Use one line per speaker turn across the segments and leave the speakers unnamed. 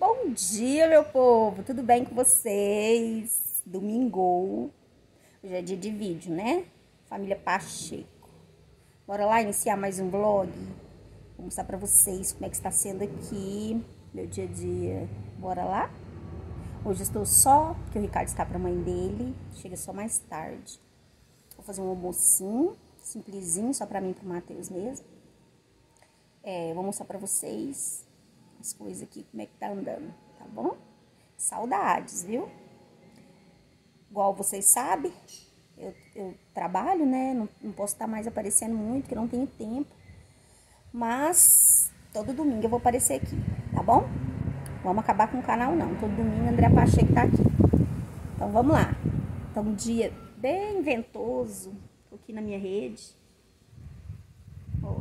Bom dia, meu povo! Tudo bem com vocês? Domingo. Hoje é dia de vídeo, né? Família Pacheco. Bora lá iniciar mais um vlog. Vou mostrar pra vocês como é que está sendo aqui meu dia a dia. Bora lá? Hoje eu estou só, porque o Ricardo está pra mãe dele. Chega só mais tarde. Vou fazer um almocinho, simplesinho, só pra mim e pro Matheus mesmo. Vou mostrar pra vocês as coisas aqui, como é que tá andando, tá bom? Saudades, viu? Igual vocês sabem, eu trabalho, né? Não posso estar mais aparecendo muito, porque não tenho tempo. Mas todo domingo eu vou aparecer aqui, tá bom? Vamos acabar com o canal não. Todo domingo André Pacheco tá aqui. Então vamos lá. Então um dia bem ventoso. Tô aqui na minha rede. Ó.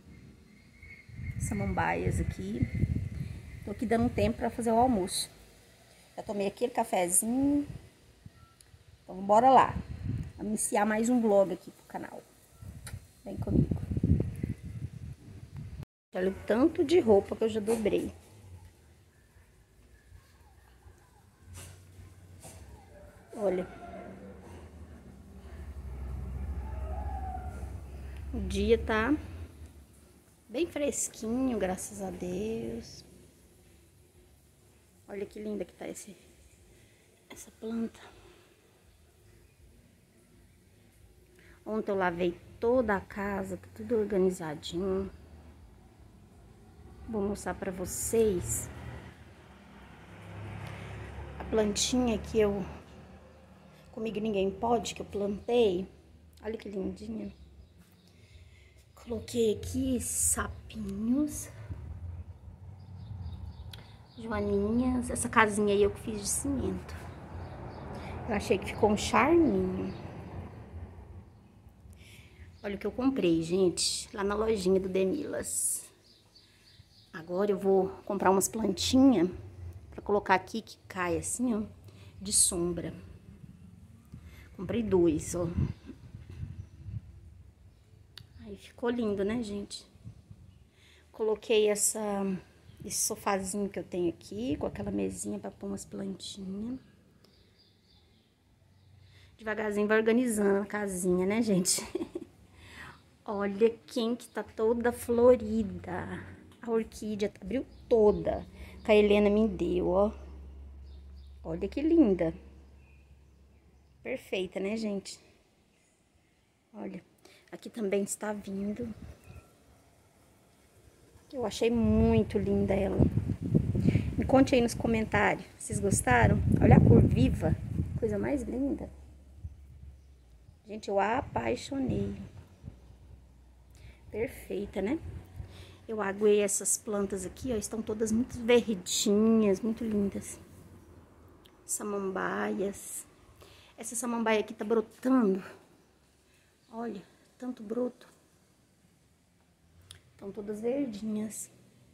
Samambaias aqui. Tô aqui dando um tempo pra fazer o almoço. Já tomei aquele cafezinho. Então bora lá. Vamos iniciar mais um vlog aqui pro canal. Vem comigo. Olha o tanto de roupa que eu já dobrei. Olha. O dia tá bem fresquinho, graças a Deus. Olha que linda que tá essa planta. Ontem eu lavei toda a casa, tá tudo organizadinho. Vou mostrar pra vocês a plantinha que Comigo Ninguém Pode, que eu plantei. Olha que lindinha. Coloquei aqui sapinhos, joaninhas. Essa casinha aí eu que fiz de cimento. Eu achei que ficou um charminho. Olha o que eu comprei, gente, lá na lojinha do Demilas. Agora eu vou comprar umas plantinhas pra colocar aqui que cai assim, ó, de sombra. Comprei 2, ó. Aí ficou lindo, né, gente? Coloquei esse sofazinho que eu tenho aqui, com aquela mesinha pra pôr umas plantinhas. Devagarzinho vai organizando a casinha, né, gente? Olha quem que tá toda florida. A orquídea abriu toda. Que a Helena me deu, ó. Olha que linda. Perfeita, né, gente? Olha, aqui também está vindo. Eu achei muito linda ela. Me conte aí nos comentários. Vocês gostaram? Olha a cor viva. Coisa mais linda. Gente, eu apaixonei. Perfeita, né? Eu aguei essas plantas aqui, ó. Estão todas muito verdinhas, muito lindas. Samambaias. Essa samambaia aqui tá brotando. Olha, tanto broto. Estão todas verdinhas.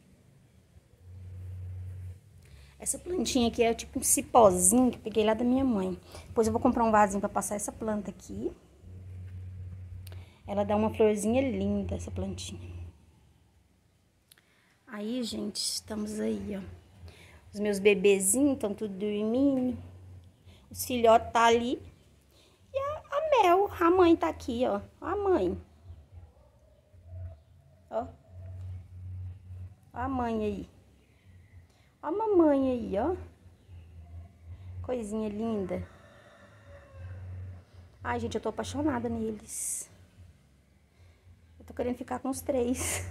Essa plantinha aqui é tipo um cipózinho que eu peguei lá da minha mãe. Depois eu vou comprar um vasinho pra passar essa planta aqui. Ela dá uma florzinha linda, essa plantinha. Aí, gente, estamos aí, ó. Os meus bebezinhos estão tudo dormindo. Os filhotes tá ali. E a Mel, a mãe tá aqui, ó. A mãe. Ó. A mãe aí. Ó a mamãe aí, ó. Coisinha linda. Ai, gente, eu tô apaixonada neles. Eu tô querendo ficar com os 3.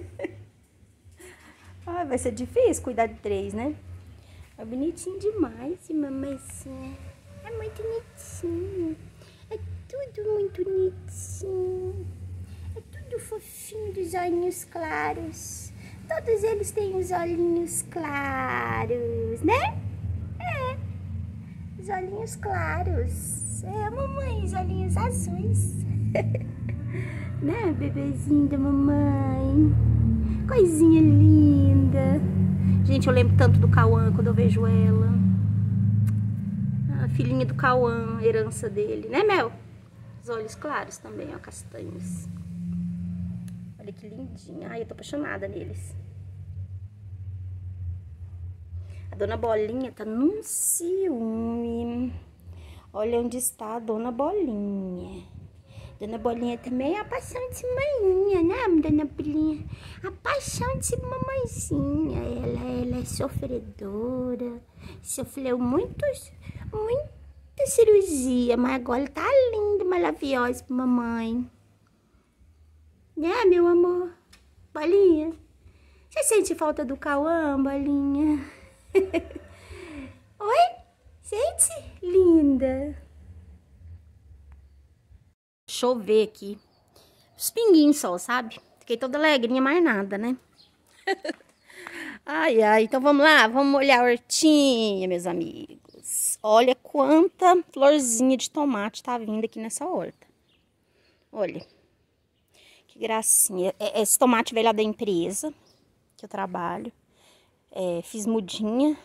Ai, vai ser difícil cuidar de 3, né? É bonitinho demais, mamãezinha. É muito bonitinho. É tudo muito bonitinho. É tudo fofinho, dos olhinhos claros. Todos eles têm os olhinhos claros, né? É. Os olhinhos claros. É, mamãe, os olhinhos azuis. Né, bebezinho da mamãe? Coisinha linda. Gente, eu lembro tanto do Cauã quando eu vejo ela. A filhinha do Cauã, herança dele, né, Mel? Os olhos claros também, ó, castanhos. Olha que lindinha. Ai, eu tô apaixonada neles. A dona Bolinha tá num ciúme. Olha onde está a dona Bolinha. Dona Bolinha também é a paixão de manhinha, né, dona Bolinha? A paixão de mamãezinha. Ela é sofredora. Sofreu muita cirurgia, mas agora tá linda, maravilhosa pra mamãe. Né, meu amor? Bolinha? Você sente falta do Cauã, Bolinha? Oi? Gente, linda. Chover aqui. Os pinguinhos só, sabe? Fiquei toda alegrinha, mais nada, né? Ai, ai. Então vamos lá, vamos olhar a hortinha, meus amigos. Olha quanta florzinha de tomate tá vindo aqui nessa horta. Olha. Que gracinha. Esse tomate veio lá da empresa que eu trabalho. Fiz mudinha.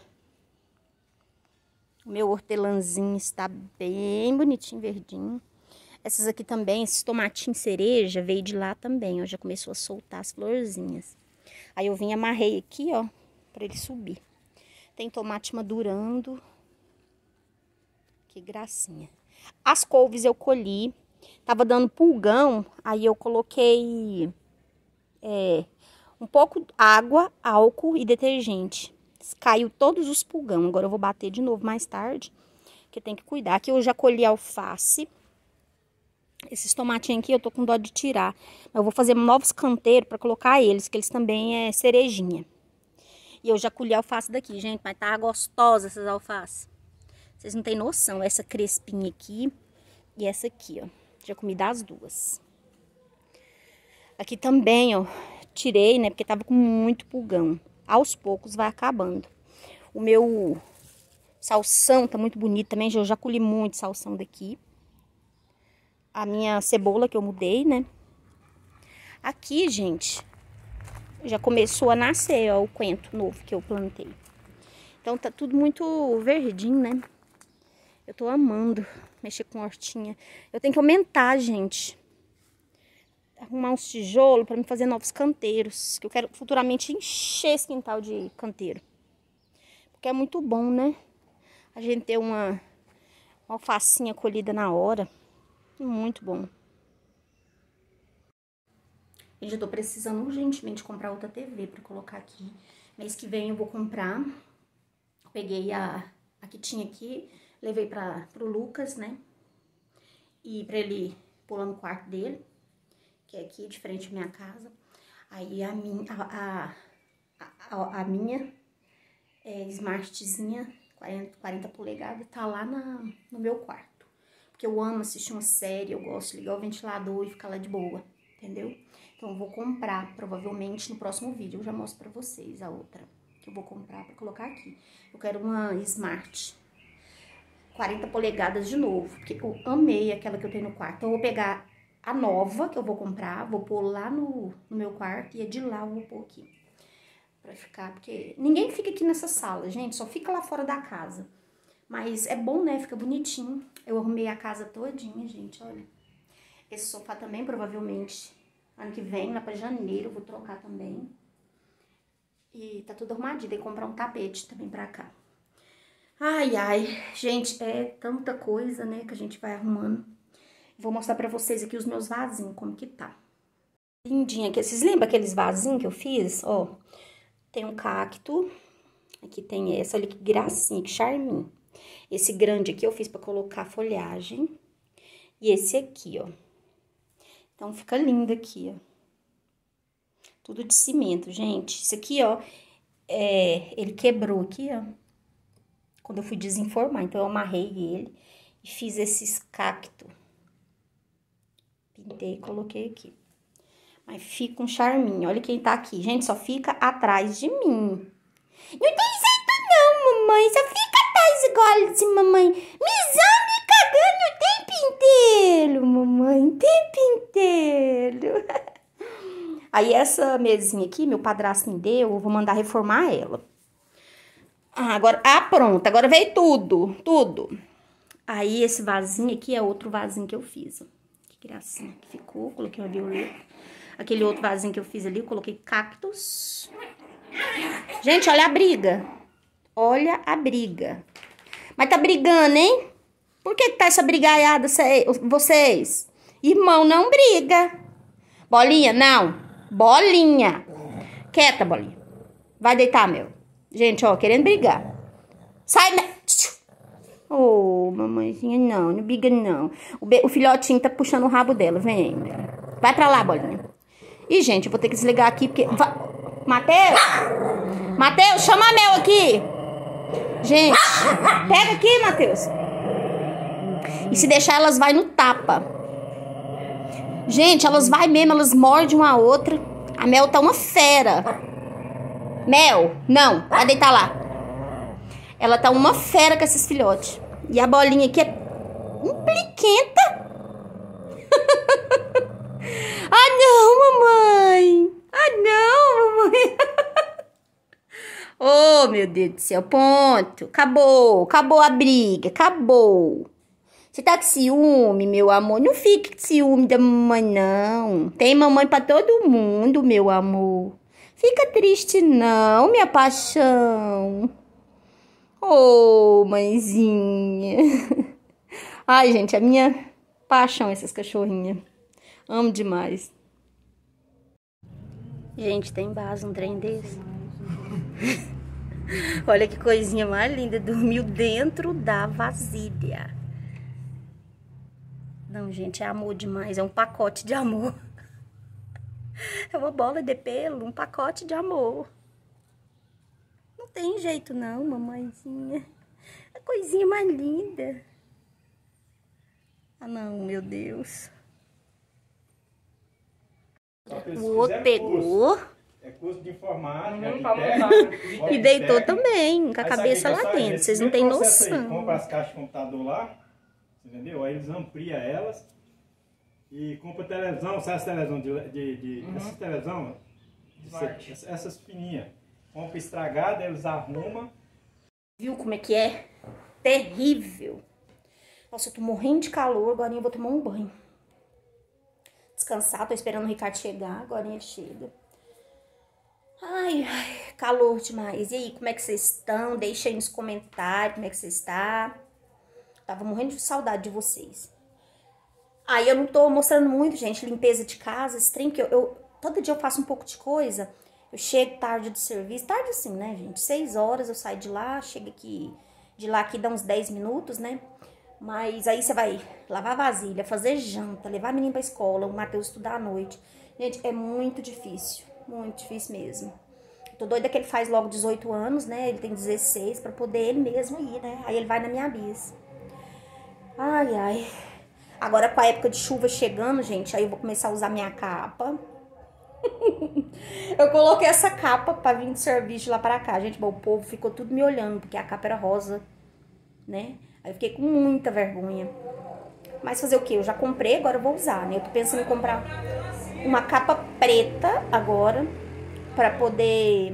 O meu hortelãzinho está bem bonitinho, verdinho. Essas aqui também, esses tomatinhos cereja, veio de lá também, ó. Já começou a soltar as florzinhas. Aí eu vim e amarrei aqui, ó, pra ele subir. Tem tomate madurando. Que gracinha. As couves eu colhi. Tava dando pulgão, aí eu coloquei um pouco água, álcool e detergente. Caiu todos os pulgão. Agora eu vou bater de novo mais tarde, que tem que cuidar. Aqui eu já colhi alface. Esses tomatinhos aqui eu tô com dó de tirar. Eu vou fazer novos canteiros pra colocar eles, que eles também é cerejinha. E eu já colhi alface daqui, gente, mas tá gostosa essas alfaces. Vocês não têm noção, essa crespinha aqui e essa aqui, ó. Já comi das duas. Aqui também, ó, tirei, né, porque tava com muito pulgão. Aos poucos vai acabando. O meu salsão tá muito bonito também, eu já colhi muito salsão daqui. A minha cebola que eu mudei, né? Aqui, gente, já começou a nascer, ó, o coentro novo que eu plantei. Então tá tudo muito verdinho, né? Eu tô amando mexer com hortinha. Eu tenho que aumentar, gente. Arrumar uns tijolos pra me fazer novos canteiros. Que eu quero futuramente encher esse quintal de canteiro. Porque é muito bom, né? A gente ter uma alfacinha colhida na hora. Muito bom. Eu já tô precisando urgentemente comprar outra TV pra colocar aqui. Mês que vem eu vou comprar. Peguei a que tinha aqui, levei pro Lucas, né? E pra ele pular no quarto dele, que é aqui de frente à minha casa. Aí a minha smartzinha, 40 polegadas, tá lá no meu quarto. Porque eu amo assistir uma série, eu gosto de ligar o ventilador e ficar lá de boa, entendeu? Então eu vou comprar, provavelmente no próximo vídeo eu já mostro pra vocês a outra que eu vou comprar pra colocar aqui. Eu quero uma Smart 40 polegadas de novo, porque eu amei aquela que eu tenho no quarto. Então eu vou pegar a nova que eu vou comprar, vou pôr lá no meu quarto e é de lá eu vou pôr aqui. Pra ficar, porque ninguém fica aqui nessa sala, gente, só fica lá fora da casa. Mas é bom, né? Fica bonitinho. Eu arrumei a casa todinha, gente, olha. Esse sofá também, provavelmente, ano que vem, lá pra janeiro, eu vou trocar também. E tá tudo arrumadinho. Tem que comprar um tapete também pra cá. Ai, ai. Gente, é tanta coisa, né, que a gente vai arrumando. Vou mostrar pra vocês aqui os meus vasinhos, como que tá. Lindinha aqui. Vocês lembram aqueles vasinhos que eu fiz? Ó, tem um cacto. Aqui tem essa, olha que gracinha, que charminho. Esse grande aqui eu fiz pra colocar folhagem. E esse aqui, ó. Então, fica lindo aqui, ó. Tudo de cimento, gente. Isso aqui, ó, ele quebrou aqui, ó. Quando eu fui desenformar. Então, eu amarrei ele e fiz esses cactos. Pintei e coloquei aqui. Mas fica um charminho. Olha quem tá aqui. Gente, só fica atrás de mim. Não tem jeito não, mamãe. Só fica atrás igual assim, mamãe. Me zame cagando o tempo inteiro, mamãe. O tempo inteiro. Aí essa mesinha aqui, meu padrasto me deu, eu vou mandar reformar ela. Agora, pronto, agora veio tudo. Aí esse vasinho aqui é outro vasinho que eu fiz, ó. Que gracinha que ficou, coloquei uma violeta. Aquele outro vasinho que eu fiz ali, eu coloquei cactos. Gente, olha a briga. Olha a briga. Mas tá brigando, hein? Por que tá essa brigaiada, vocês? Irmão não briga. Bolinha, não. Bolinha. Quieta, Bolinha. Vai deitar, meu. Gente, ó, querendo brigar. Sai, né? Ô, mamãezinha, não briga, não. O filhotinho tá puxando o rabo dela. Vem. Vai pra lá, Bolinha. Ih, gente, eu vou ter que desligar aqui, porque... Matheus! Matheus, chama a Mel aqui. Gente, pega aqui, Matheus. E se deixar, elas vai no tapa. Gente, elas vai mesmo, elas mordem uma a outra. A Mel tá uma fera. Mel, não, vai deitar lá. Ela tá uma fera com esses filhotes. E a Bolinha aqui é impliquenta. Ah, não, mamãe. Ah, não, mamãe. Oh, meu Deus do céu, ponto. Acabou a briga, acabou. Você tá com ciúme, meu amor? Não fique com ciúme da mamãe, não. Tem mamãe pra todo mundo, meu amor. Fica triste, não, minha paixão. Oh, mãezinha. Ai, gente, a minha paixão essas cachorrinhas. Amo demais. Gente, tem base um trem desse. Olha que coisinha mais linda. Dormiu dentro da vasilha. Não, gente, é amor demais. É um pacote de amor. É uma bola de pelo, um pacote de amor. Não tem jeito não, mamãezinha. É coisinha mais linda. Ah, não, meu Deus. O outro pegou.
É curso de informática.
E deitou também, com a cabeça lá dentro. Vocês não têm noção.
Compra as caixas de computador lá, entendeu? Aí eles ampliam elas e compra televisão, sabe as televisão essas televisão, essas fininhas. Compra estragada, eles arrumam.
Viu como é que é? Terrível. Nossa, eu tô morrendo de calor, agora eu vou tomar um banho. Descansar, tô esperando o Ricardo chegar, agora ele chega. Ai, calor demais. E aí, como é que vocês estão? Deixa aí nos comentários como é que vocês estão. Tava morrendo de saudade de vocês. Aí eu não tô mostrando muito, gente, limpeza de casa, esse trem, que todo dia eu faço um pouco de coisa. Eu chego tarde do serviço, tarde assim, né, gente? 6 horas eu saio de lá, chego aqui, de lá aqui dá uns 10 minutos, né? Mas aí você vai lavar vasilha, fazer janta, levar a menina pra escola, o Matheus estudar à noite. Gente, é muito difícil mesmo. Tô doida que ele faz logo 18 anos, né? Ele tem 16 pra poder ele mesmo ir, né? Aí ele vai na minha bis. Ai, ai. Agora com a época de chuva chegando, gente, aí eu vou começar a usar minha capa. Eu coloquei essa capa pra vir de serviço de lá pra cá. Gente, bom, o povo ficou tudo me olhando, porque a capa era rosa, né? Aí eu fiquei com muita vergonha. Mas fazer o quê? Eu já comprei, agora eu vou usar, né? Eu tô pensando em comprar uma capa preta agora, pra poder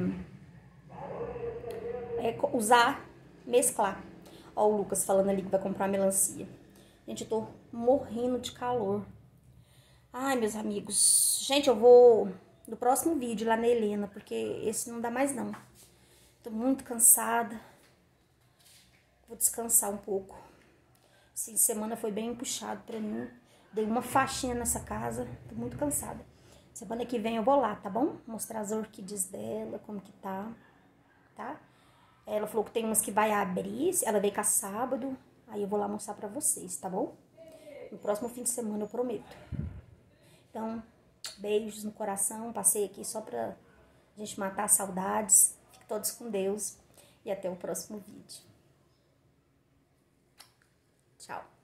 usar, mesclar. Ó o Lucas falando ali que vai comprar uma melancia. Gente, eu tô morrendo de calor. Ai, meus amigos. Gente, eu vou no próximo vídeo lá na Helena, porque esse não dá mais não. Tô muito cansada. Vou descansar um pouco. Essa semana foi bem puxado pra mim. Dei uma faxina nessa casa. Tô muito cansada. Semana que vem eu vou lá, tá bom? Mostrar as orquídeas dela, como que tá. Ela falou que tem umas que vai abrir. Ela veio cá sábado. Aí eu vou lá mostrar pra vocês, tá bom? No próximo fim de semana eu prometo. Então, beijos no coração. Passei aqui só pra gente matar saudades. Fiquem todos com Deus. E até o próximo vídeo. Tchau.